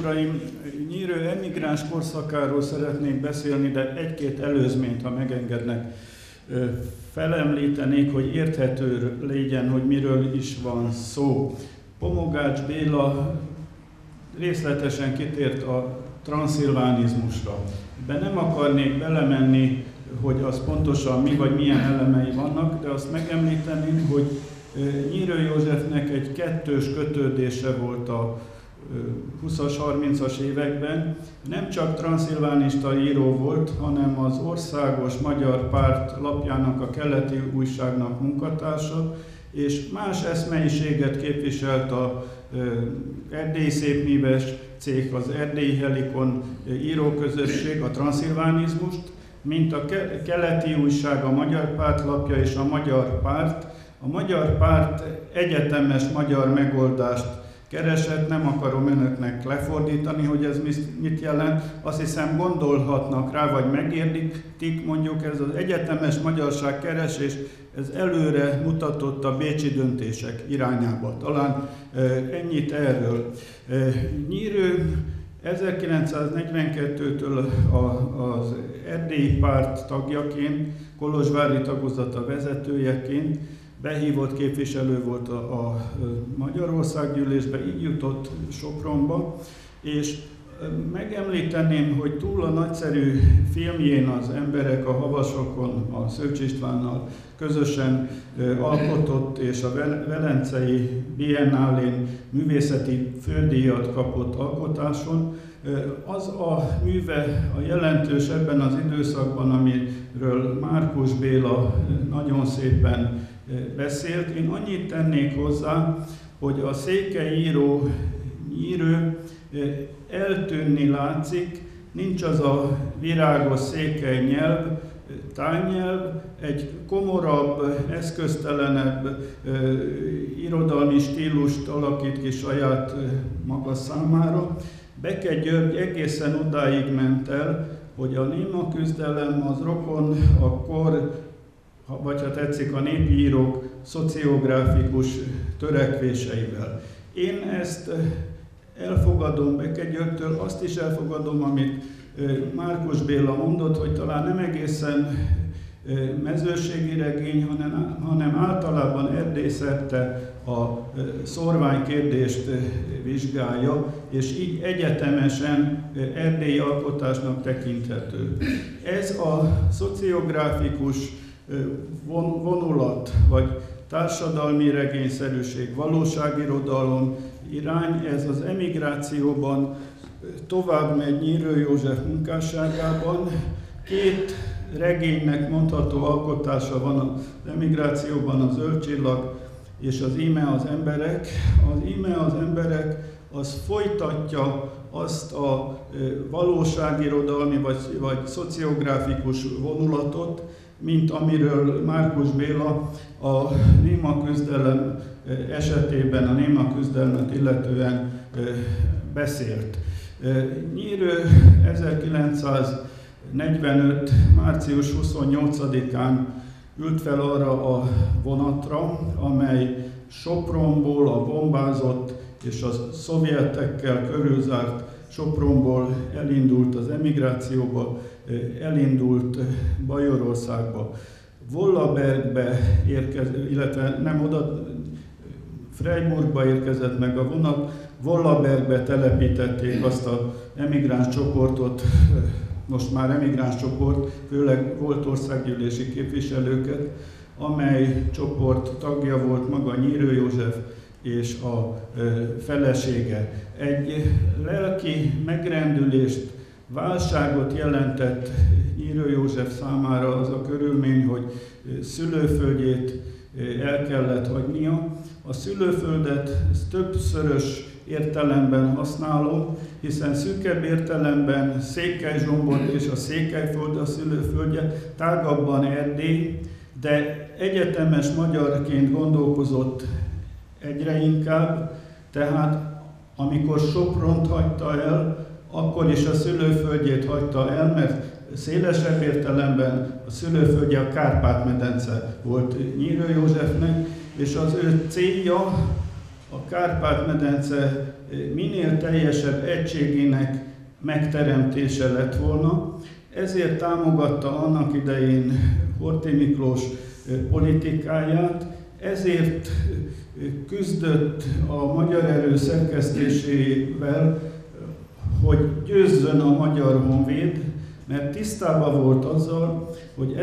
uraim, Nyírő emigráns korszakáról szeretnék beszélni, de egy-két előzményt, ha megengednek, felemlítenék, hogy érthető legyen, hogy miről is van szó. Pomogács Béla részletesen kitért a transzilvánizmusra. De nem akarnék belemenni, hogy az pontosan mi vagy milyen elemei vannak, de azt megemlíteném, hogy Nyírő Józsefnek egy kettős kötődése volt a 20-as, 30-as években. Nem csak transzilvánista író volt, hanem az Országos Magyar Párt lapjának, a Keleti Újságnak munkatársa, és más eszmeiséget képviselt a Erdélyi Szépműves cég, az Erdélyi Helikon íróközösség, a transzilvánizmust, mint a Keleti Újság, a Magyar Párt lapja és a Magyar Párt. A Magyar Párt egyetemes magyar megoldást keresett, nem akarom önöknek lefordítani, hogy ez mit jelent. Azt hiszem gondolhatnak rá, vagy megértik, mondjuk ez az egyetemes magyarság keresés, ez előre mutatott a bécsi döntések irányába. Talán ennyit erről. Nyírő 1942-től az Erdélyi Párt tagjaként, kolozsvári tagozata vezetőjeként behívott képviselő volt a Magyarországgyűlésbe, így jutott Sopronba, és megemlíteném, hogy túl a nagyszerű filmjén az emberek a havasokon, a Szőcs Istvánnal közösen alkotott, és a Velencei Biennálén művészeti fődíjat kapott alkotáson. Az a műve a jelentős ebben az időszakban, amiről Márkus Béla nagyon szépen beszélt. Én annyit tennék hozzá, hogy a székely író Nyírő eltűnni látszik, nincs az a virágos székely nyelv, tájnyelv, egy komorabb, eszköztelenebb irodalmi stílust alakít ki saját maga számára. Beke György egészen odáig ment el, hogy a néma küzdelem az rokon a kor, vagy ha tetszik, a népi írók szociográfikus törekvéseivel. Én ezt elfogadom Beke Györgytől, azt is elfogadom, amit Márkus Béla mondott, hogy talán nem egészen mezőségi regény, hanem általában Erdély-szerte a szórványkérdést vizsgálja, és így egyetemesen erdélyi alkotásnak tekinthető. Ez a szociográfikus vonulat, vagy társadalmi regényszerűség, valóságirodalom irány, ez az emigrációban tovább megy Nyírő József munkásságában. Két regénynek mondható alkotása van az emigrációban, a Zöld Csillag és az Íme az emberek. Az Íme az emberek az folytatja azt a valóságirodalmi vagy szociográfikus vonulatot, mint amiről Márkus Béla a néma küzdelem esetében, a néma küzdelmet illetően beszélt. Nyírő 1945. március 28-án ült fel arra a vonatra, amely Sopronból, a bombázott és a szovjetekkel körülzárt Sopronból elindult az emigrációba, elindult Bajorországba. Wollabergbe érkezett, illetve nem oda, Freiburgba érkezett meg a vonat, Wollabergbe telepítették azt az emigráns csoportot, most már emigráns csoport, főleg volt országgyűlési képviselőket, amely csoport tagja volt maga Nyírő József és a felesége. Egy lelki megrendülést, válságot jelentett Nyírő József számára az a körülmény, hogy szülőföldjét el kellett hagynia. A szülőföldet többszörös értelemben használom, hiszen szűkebb értelemben Székelyzsombor és a Székelyföld a szülőföldje, tágabban Erdély, de egyetemes magyarként gondolkozott egyre inkább, tehát amikor Sopront hagyta el, akkor is a szülőföldjét hagyta el, mert szélesebb értelemben a szülőföldje a Kárpát-medence volt Nyírő Józsefnek, és az ő célja a Kárpát-medence minél teljesebb egységének megteremtése lett volna. Ezért támogatta annak idején Horthy Miklós politikáját, ezért küzdött a Magyar Erő szerkesztésével, hogy győzzön a Magyar Honvéd, mert tisztában volt azzal, hogy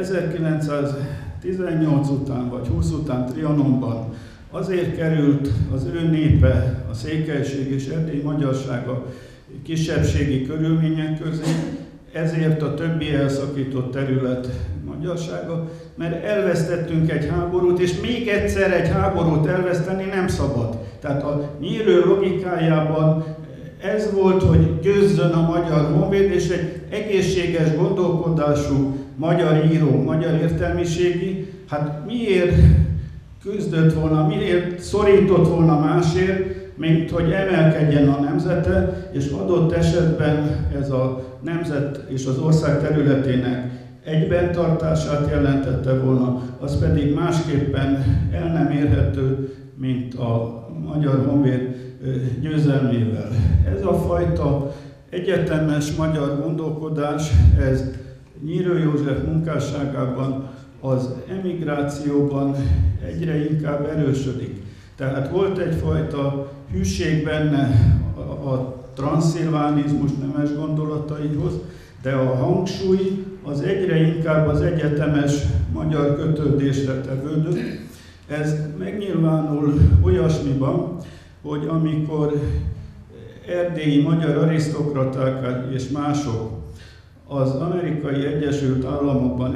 1918 után vagy 20 után Trianonban azért került az ő népe, a székelység és erdélyi magyarsága kisebbségi körülmények közé, ezért a többi elszakított terület magyarsága, mert elvesztettünk egy háborút, és még egyszer egy háborút elveszteni nem szabad. Tehát a Nyírő logikájában ez volt, hogy győzzön a Magyar Honvéd, és egy egészséges gondolkodású magyar író, magyar értelmiségi, hát miért küzdött volna, miért szorított volna másért, mint hogy emelkedjen a nemzete, és adott esetben ez a nemzet és az ország területének egybentartását jelentette volna, az pedig másképpen el nem érhető, mint a Magyar Honvéd győzelmével. Ez a fajta egyetemes magyar gondolkodás, ez Nyírő József munkásságában, az emigrációban egyre inkább erősödik. Tehát volt egyfajta hűség benne a transzilvánizmus nemes gondolataihoz, de a hangsúly az egyre inkább az egyetemes magyar kötődésre tevődött. Ez megnyilvánul olyasmiban, hogy amikor erdélyi magyar arisztokraták és mások az Amerikai Egyesült Államokban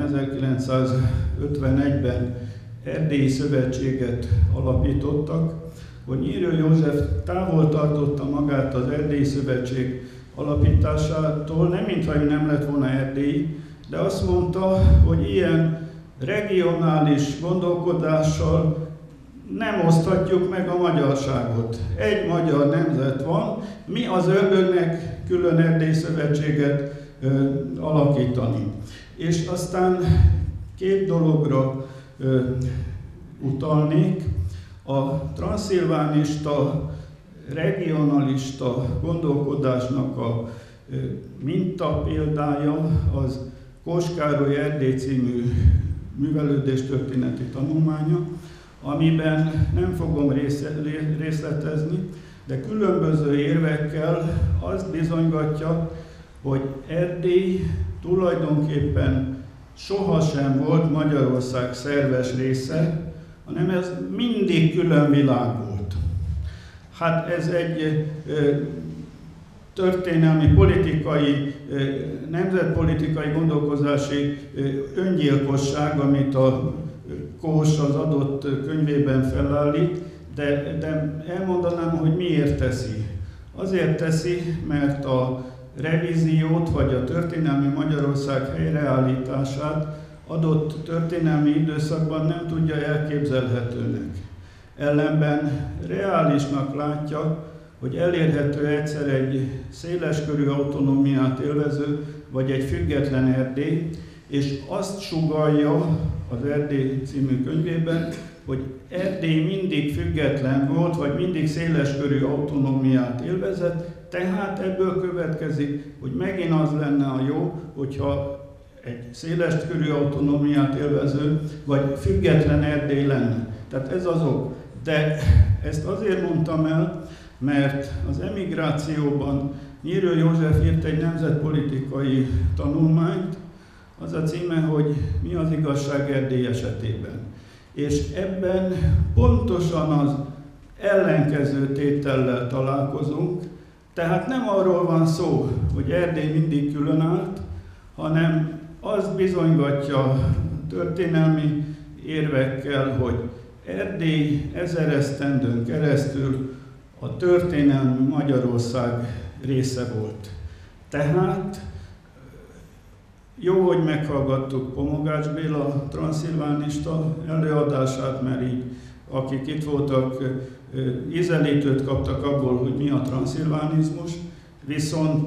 1951-ben Erdélyi Szövetséget alapítottak, hogy Nyírő József távol tartotta magát az Erdélyi Szövetség alapításától, nem mintha nem lett volna erdélyi, de azt mondta, hogy ilyen regionális gondolkodással nem oszthatjuk meg a magyarságot. Egy magyar nemzet van, mi az ördögnek külön Erdélyi Szövetséget alakítani. És aztán két dologra utalnék. A transzilvánista, regionalista gondolkodásnak a mintapéldája az Kós Károly Erdély című művelődéstörténeti tanulmánya, amiben nem fogom részletezni, de különböző érvekkel azt bizonygatja, hogy Erdély tulajdonképpen sohasem volt Magyarország szerves része, hanem ez mindig külön világ volt. Hát ez egy történelmi, politikai, nemzetpolitikai gondolkozási öngyilkosság, amit a Kós az adott könyvében felállít, de elmondanám, hogy miért teszi. Azért teszi, mert a revíziót, vagy a történelmi Magyarország helyreállítását adott történelmi időszakban nem tudja elképzelhetőnek. Ellenben reálisnak látja, hogy elérhető egyszer egy széleskörű autonómiát élvező, vagy egy független Erdély, és azt sugallja az Erdély című könyvében, hogy Erdély mindig független volt, vagy mindig széleskörű autonómiát élvezett, tehát ebből következik, hogy megint az lenne a jó, hogyha egy széleskörű autonómiát élvező, vagy független Erdély lenne. Tehát ez az ok. De ezt azért mondtam el, mert az emigrációban Nyírő József írt egy nemzetpolitikai tanulmányt, az a címe, hogy Mi az igazság Erdély esetében. És ebben pontosan az ellenkező tétellel találkozunk, tehát nem arról van szó, hogy Erdély mindig különállt, hanem azt bizonygatja történelmi érvekkel, hogy Erdély 1000 esztendőn keresztül a történelmi Magyarország része volt. Tehát jó, hogy meghallgattuk Pomogács Béla transzilvánista előadását, mert így akik itt voltak, ízelítőt kaptak abból, hogy mi a transzilvánizmus, viszont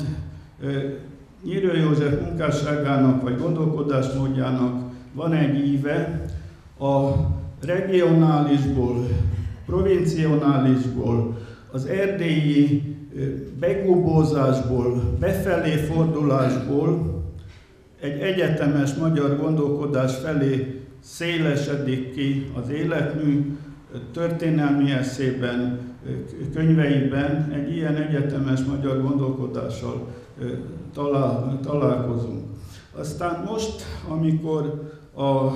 Nyírő József munkásságának vagy gondolkodásmódjának van egy íve, a regionálisból, provincionálisból, az erdélyi begubózásból, befelé fordulásból egy egyetemes magyar gondolkodás felé szélesedik ki az életmű, történelmi eszében, könyveiben egy ilyen egyetemes magyar gondolkodással találkozunk. Aztán most, amikor a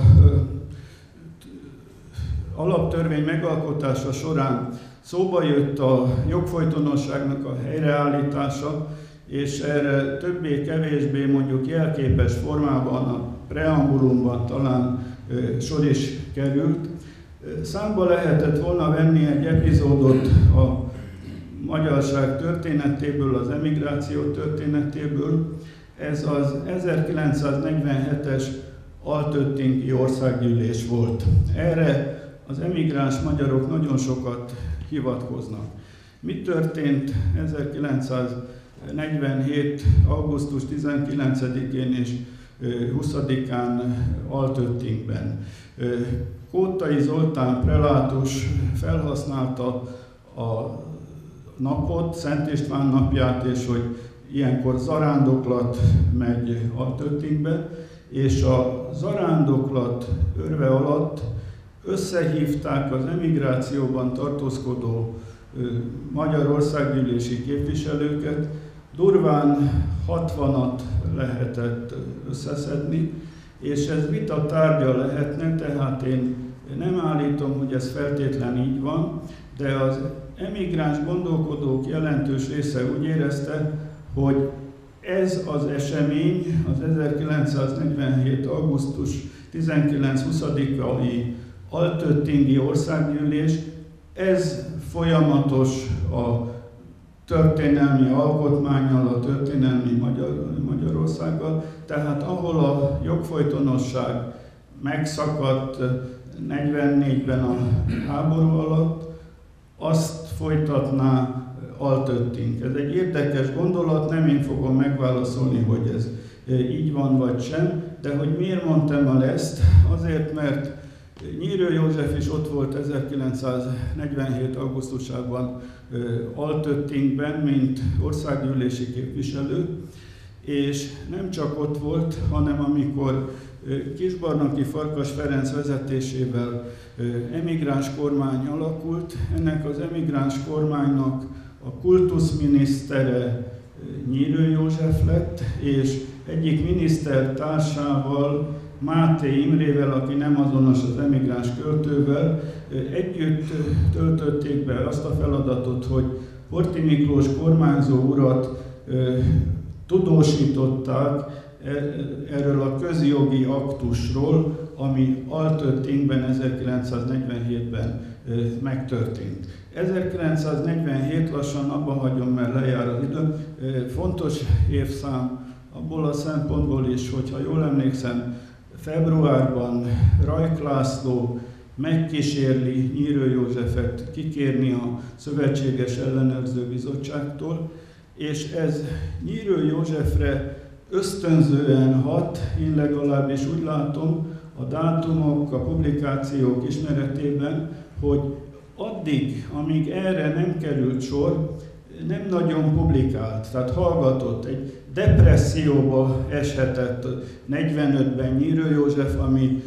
alaptörvény megalkotása során szóba jött a jogfolytonosságnak a helyreállítása, és erre többé-kevésbé mondjuk jelképes formában a preambulumban talán sor is került, számba lehetett volna venni egy epizódot a magyarság történetéből, az emigráció történetéből. Ez az 1947-es Altöttingi országgyűlés volt. Erre az emigráns magyarok nagyon sokat hivatkoznak. Mi történt 1947. augusztus 19-én és 20-án Altöttingben? Kótai Zoltán prelátus felhasználta a napot, Szent István napját, és hogy ilyenkor zarándoklat megy Altöttingbe, és a zarándoklat örve alatt összehívták az emigrációban tartózkodó magyar országgyűlési képviselőket, durván 60-at lehetett összeszedni, és ez vita tárgya lehetne, tehát én nem állítom, hogy ez feltétlen így van, de az emigráns gondolkodók jelentős része úgy érezte, hogy ez az esemény, az 1947. augusztus 19-20-ai Altöttingi országgyűlés, ez folyamatos a történelmi alkotmánnyal, a történelmi Magyarországgal, tehát ahol a jogfolytonosság megszakadt 44-ben a háború alatt, azt folytatná Altötting. Ez egy érdekes gondolat, nem én fogom megválaszolni, hogy ez így van vagy sem, de hogy miért mondtam el ezt? Azért, mert Nyírő József is ott volt 1947. augusztusában Altöttingben, mint országgyűlési képviselő, és nem csak ott volt, hanem amikor Kisbarnaki Farkas Ferenc vezetésével emigráns kormány alakult, ennek az emigráns kormánynak a kultuszminisztere Nyírő József lett, és egyik miniszter társával, Máté Imrével, aki nem azonos az emigráns költővel, együtt töltötték be azt a feladatot, hogy Horthy Miklós kormányzó urat tudósították erről a közjogi aktusról, ami Altöttingben 1947-ben megtörtént. 1947, lassan abba hagyom, mert lejár az idő, fontos évszám abból a szempontból is, hogyha jól emlékszem, februárban Rajk László megkísérli Nyírő Józsefet kikérni a Szövetséges Ellenőrző Bizottságtól, és ez Nyírő Józsefre ösztönzően hat, én legalábbis úgy látom a dátumok, a publikációk ismeretében, hogy addig, amíg erre nem került sor, nem nagyon publikált, tehát hallgatott, egy depresszióba eshetett 45-ben Nyírő József, ami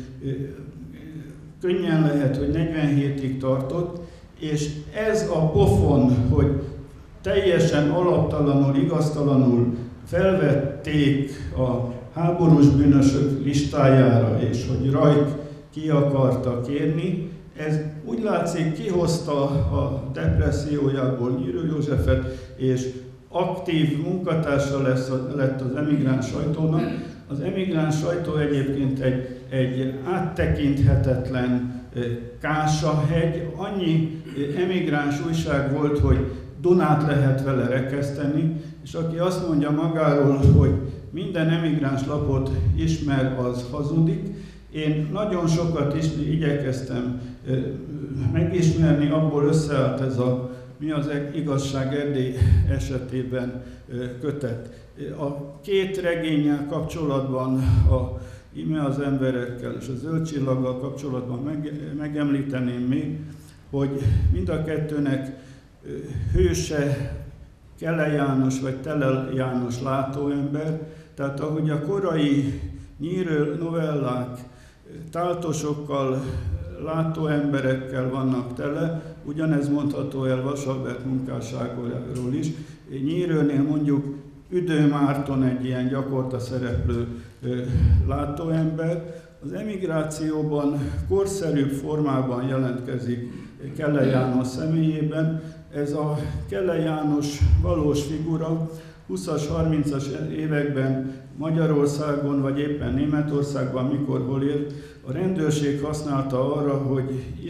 könnyen lehet, hogy 47-ig tartott, és ez a pofon, hogy teljesen alaptalanul, igaztalanul felvették a háborús bűnösök listájára, és hogy Rajk ki akarta kérni, ez úgy látszik kihozta a depressziójából Nyírő Józsefet, és aktív munkatársa lett az emigráns sajtónak. Az emigráns sajtó egyébként egy áttekinthetetlen kásahegy, annyi emigráns újság volt, hogy Dunát lehet vele rekeszteni, és aki azt mondja magáról, hogy minden emigráns lapot ismer, az hazudik. Én nagyon sokat is igyekeztem megismerni, abból összeállt ez a Mi az igazság Erdély esetében kötet. A két regénnyel kapcsolatban, a Íme az emberekkel és a Zöld csillaggal kapcsolatban megemlíteném még, hogy mind a kettőnek hőse Kele János vagy Telel János látóember, tehát ahogy a korai Nyíről novellák táltosokkal, látóemberekkel vannak tele, ugyanez mondható el Vasalbert munkásságáról is. Nyírőnél mondjuk Üdő Márton egy ilyen gyakorta szereplő látóember. Az emigrációban korszerűbb formában jelentkezik Kele János személyében. Ez a Kele János valós figura 20-as, 30-as években Magyarországon, vagy éppen Németországban, mikor hol élt, a rendőrség használta arra, hogy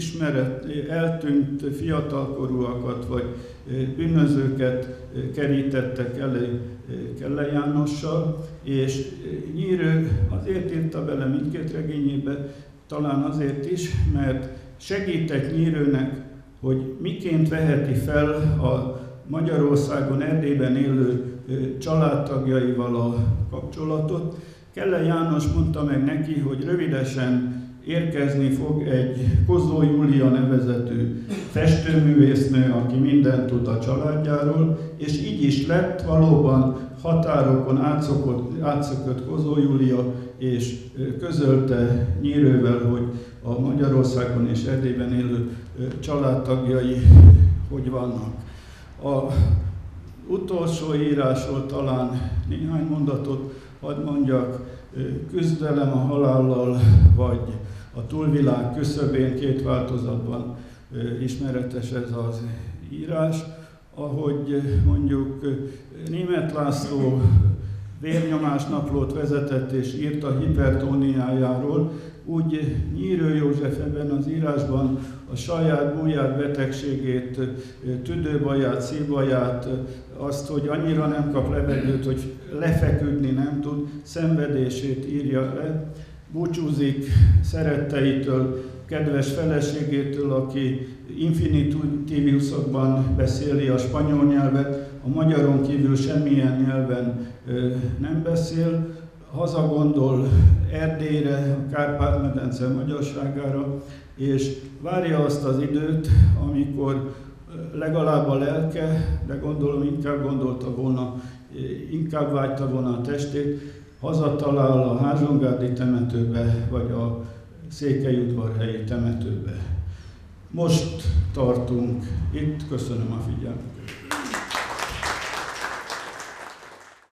eltűnt fiatalkorúakat, vagy bűnözőket kerítettek elő Kele Jánossal, és Nyírő azért írta bele mindkét regényébe, talán azért is, mert segített Nyírőnek, hogy miként veheti fel a Magyarországon, Erdélyben élő családtagjaival a kapcsolatot. Kele János mondta meg neki, hogy rövidesen érkezni fog egy Kozó Júlia nevezetű festőművésznő, aki mindent tud a családjáról, és így is lett, valóban határokon átszökött Kozó Júlia, és közölte Nyírővel, hogy a Magyarországon és Erdélyben élő családtagjai hogy vannak. A utolsó írásról talán néhány mondatot hadd mondjak. Küzdelem a halállal, vagy a túlvilág küszöbén, két változatban ismeretes ez az írás. Ahogy mondjuk Németh László vérnyomásnaplót vezetett és írt a hipertóniájáról, úgy Nyírő József ebben az írásban a saját búját betegségét, tüdőbaját, szívbaját, azt, hogy annyira nem kap levegőt, hogy lefeküdni nem tud, szenvedését írja le. Búcsúzik szeretteitől, kedves feleségétől, aki infinitívuszokban beszéli a spanyol nyelvet, a magyaron kívül semmilyen nyelven nem beszél, hazagondol Erdélyre, a Kárpát-medence magyarságára, és várja azt az időt, amikor legalább a lelke, de gondolom inkább vágyta volna a testét, hazatalál a Házsongárdi temetőbe, vagy a Székelyudvarhelyi temetőbe. Most tartunk itt, köszönöm a figyelmet.